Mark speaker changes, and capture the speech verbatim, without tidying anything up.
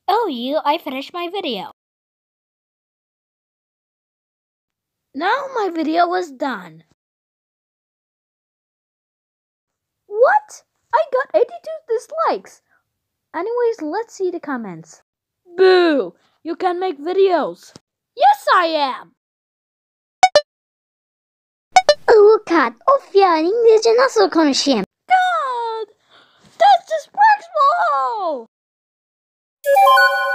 Speaker 1: Oh, you, I finished my video. Now my video was done. What? I got eighty-two dislikes. Anyways, let's see the comments. Boo! You can make videos. Yes, I am.
Speaker 2: Avukat, of ya, İngilizce nasıl konuşayım?
Speaker 1: God! That's disrespectful!